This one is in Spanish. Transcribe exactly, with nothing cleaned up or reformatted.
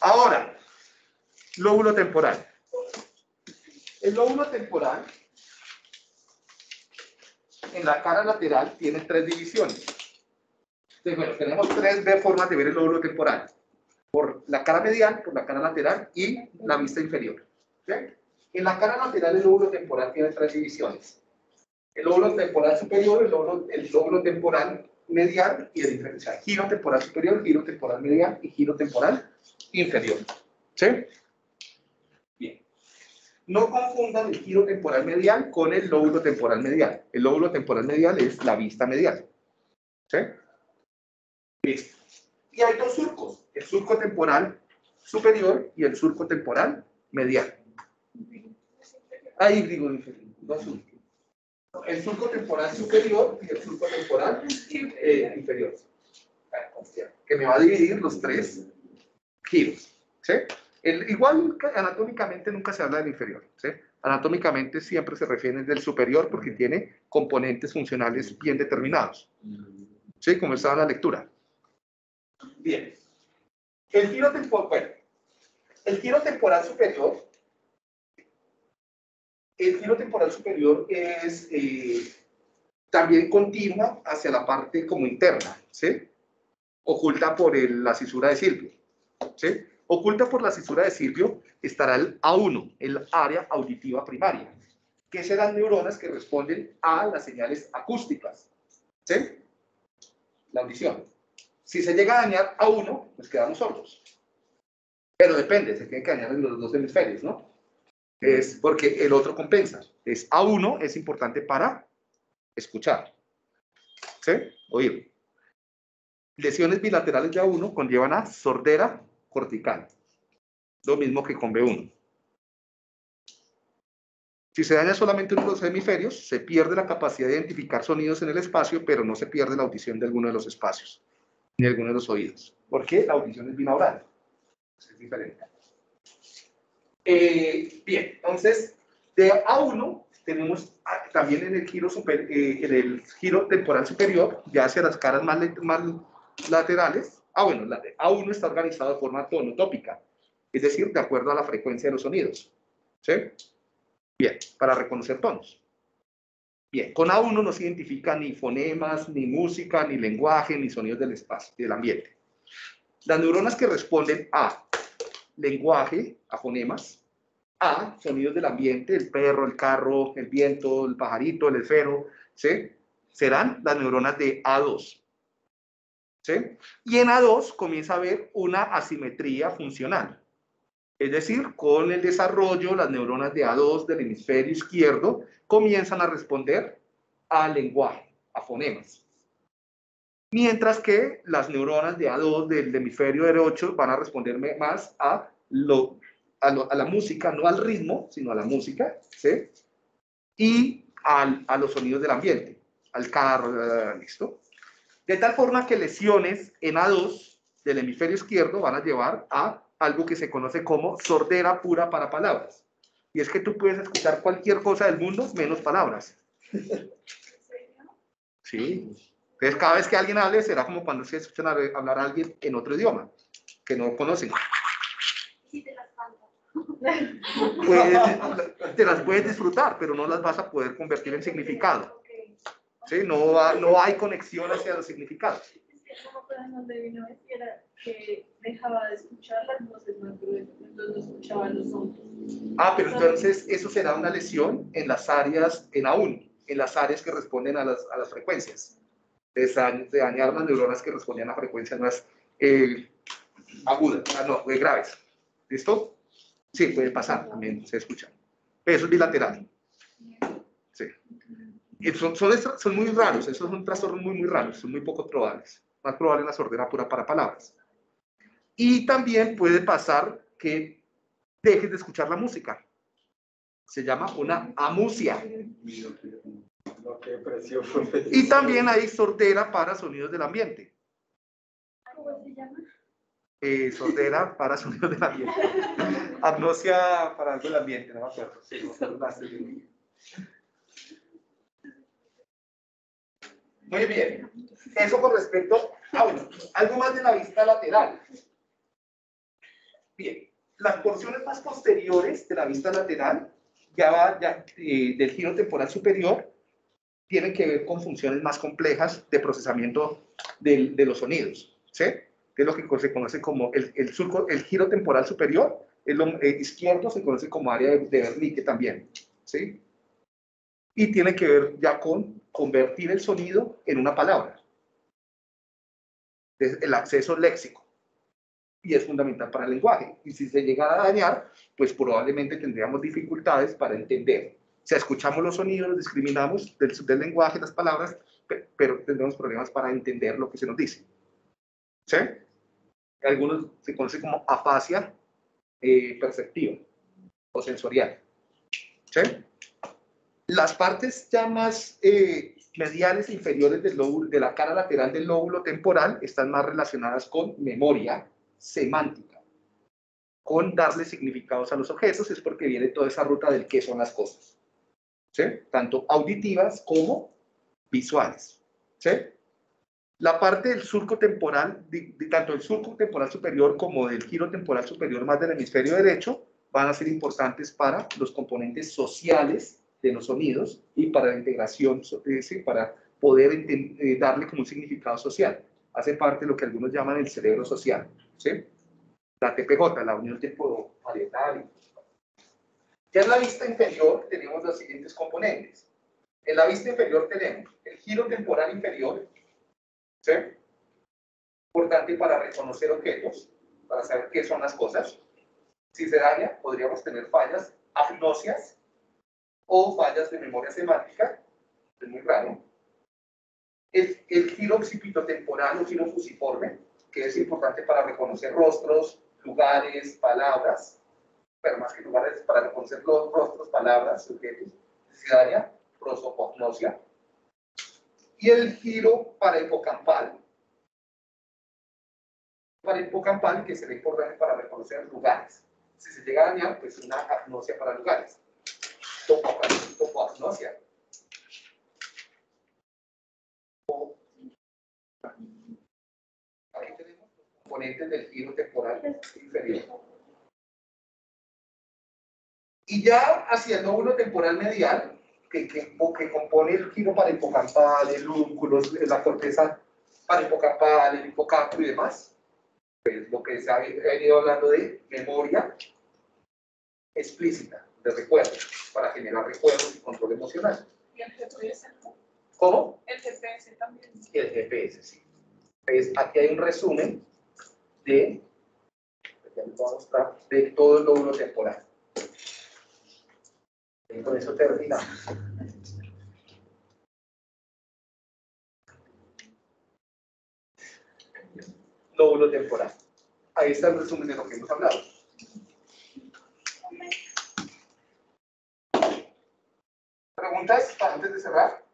Ahora, lóbulo temporal. El lóbulo temporal, en la cara lateral, tiene tres divisiones. Entonces, bueno, tenemos tres formas de ver el lóbulo temporal. Por la cara medial, por la cara lateral y la vista inferior. ¿Sí? En la cara lateral, el lóbulo temporal tiene tres divisiones. El lóbulo temporal superior, el lóbulo, el lóbulo temporal medial y el diferencial. Giro temporal superior, giro temporal medial y giro temporal inferior. ¿Sí? Bien. No confundan el giro temporal medial con el lóbulo temporal medial. El lóbulo temporal medial es la vista medial. ¿Sí? Listo. Y hay dos surcos, el surco temporal superior y el surco temporal medial. Ahí digo inferior, dos surcos. El surco temporal superior y el surco temporal eh, inferior. Que me va a dividir los tres giros. ¿Sí? El, igual anatómicamente nunca se habla del inferior. ¿Sí? Anatómicamente siempre se refiere del superior porque tiene componentes funcionales bien determinados. ¿Sí? Como estaba en la lectura. Bien. El giro temporal, bueno, el giro temporal superior, el giro temporal superior es eh, también continua hacia la parte como interna, ¿sí? Oculta por el, la cisura de Silvio, ¿sí? Oculta por la cisura de Silvio estará el A uno, el área auditiva primaria, que son las neuronas que responden a las señales acústicas, ¿sí? La audición. Si se llega a dañar A uno, pues quedamos sordos. Pero depende, se tienen que dañar en los dos hemisferios, ¿no? Es porque el otro compensa. Es A uno es importante para escuchar. ¿Sí? Oír. Lesiones bilaterales de A uno conllevan a sordera cortical. Lo mismo que con B uno. Si se daña solamente uno de los hemisferios, se pierde la capacidad de identificar sonidos en el espacio, pero no se pierde la audición de alguno de los espacios, ni de alguno de los oídos. ¿Por qué? La audición es binaural. Es diferente. Eh, bien, entonces, de A uno tenemos también en el giro, super, eh, en el giro temporal superior, ya hacia las caras más, más laterales. Ah, bueno, la de A uno está organizado de forma tonotópica, es decir, de acuerdo a la frecuencia de los sonidos. ¿Sí? Bien, para reconocer tonos. Bien, con A uno no se identifica ni fonemas, ni música, ni lenguaje, ni sonidos del espacio, del ambiente. Las neuronas que responden a lenguaje, a fonemas, a sonidos del ambiente, el perro, el carro, el viento, el pajarito, el esfero, ¿sí? Serán las neuronas de A dos. ¿Sí? Y en A dos comienza a haber una asimetría funcional. Es decir, con el desarrollo, las neuronas de A dos del hemisferio izquierdo comienzan a responder al lenguaje, a fonemas. Mientras que las neuronas de A dos del hemisferio derecho van a responder más a, lo, a, lo, a la música, no al ritmo, sino a la música, ¿sí? Y al, a los sonidos del ambiente, al carro, ¿listo? De tal forma que lesiones en A dos del hemisferio izquierdo van a llevar a algo que se conoce como sordera pura para palabras. Y es que tú puedes escuchar cualquier cosa del mundo menos palabras. Sí. Entonces, cada vez que alguien hable, será como cuando se escuchan hablar a alguien en otro idioma, que no conocen. ¿Y te las cantas? Puedes, te las puedes disfrutar, pero no las vas a poder convertir en significado. ¿Sí? No, va, no hay conexión hacia los significados. Como cuando de vino era que dejaba de escuchar las voces más gruesas, entonces no escuchaba los sonidos. Ah, pero entonces eso será una lesión en las áreas, en A uno, en las áreas que responden a las, a las frecuencias. De, de dañar las neuronas que respondían a frecuencias más eh, agudas, no, eh, graves. ¿Listo? Sí, puede pasar, también se escucha. Pero eso es bilateral. Sí. Son, son, son muy raros, esos son trastornos muy, muy raros, son muy poco probables. Más probable la sordera pura para palabras. Y también puede pasar que dejes de escuchar la música. Se llama una amusia. Y también hay sordera para sonidos del ambiente. ¿Cómo se llama? Eh, sordera para sonidos del ambiente. Agnosia para algo del ambiente, no me acuerdo. Sí, muy bien. Eso con respecto a, bueno, algo más de la vista lateral. Bien, las porciones más posteriores de la vista lateral, ya va ya, eh, del giro temporal superior, tienen que ver con funciones más complejas de procesamiento de, de los sonidos, ¿sí? Que es lo que se conoce como el, el, surco, el giro temporal superior, el eh, izquierdo se conoce como área de, de Wernicke también, ¿sí? Y tiene que ver ya con convertir el sonido en una palabra, el acceso léxico, y es fundamental para el lenguaje. Y si se llegara a dañar, pues probablemente tendríamos dificultades para entender. O sea, escuchamos los sonidos, los discriminamos del, del lenguaje, las palabras, pero tendremos problemas para entender lo que se nos dice. ¿Sí? Algunos se conocen como afasia eh, perceptiva o sensorial. ¿Sí? Las partes ya más eh, mediales e inferiores del lóbulo, de la cara lateral del lóbulo temporal están más relacionadas con memoria semántica, con darle significados a los objetos, es porque viene toda esa ruta del qué son las cosas, ¿sí? Tanto auditivas como visuales, ¿sí? La parte del surco temporal, de, de, tanto del surco temporal superior como del giro temporal superior más del hemisferio derecho, van a ser importantes para los componentes sociales de los sonidos y para la integración, eh, ¿sí? Para poder eh, darle como un significado social. Hace parte de lo que algunos llaman el cerebro social, ¿sí? La T P J, la unión temporalietal. Ya en la vista inferior tenemos los siguientes componentes. En la vista inferior tenemos el giro temporal inferior, ¿sí? Importante para reconocer objetos, para saber qué son las cosas. Si se daña, podríamos tener fallas agnosias o fallas de memoria semántica, es muy raro. El, el giro occipitotemporal o giro fusiforme, que es importante para reconocer rostros, lugares, palabras, pero más que lugares para reconocer los rostros, palabras, objetos, si se daña, prosopagnosia. Y el giro parahipocampal, parahipocampal, que será importante para reconocer lugares. Si se llega a dañar, pues una agnosia para lugares. Topoagnosia. Ahí tenemos los componentes del giro temporal inferior. Y ya hacia el lóbulo temporal medial, que, que, que compone el giro parahipocampal, el lúnculo, la corteza parahipocampal, el hipocampo y demás, pues lo que se ha venido hablando de memoria explícita, de recuerdos, para generar recuerdos y control emocional. ¿Y el G P S? ¿Cómo? El G P S también. Y el G P S, sí. Pues aquí hay un resumen de, ya les voy a mostrar, de todo el lóbulo temporal. Y con eso terminamos. Lóbulo temporal. Ahí está el resumen de lo que hemos hablado. ¿Preguntas antes de cerrar?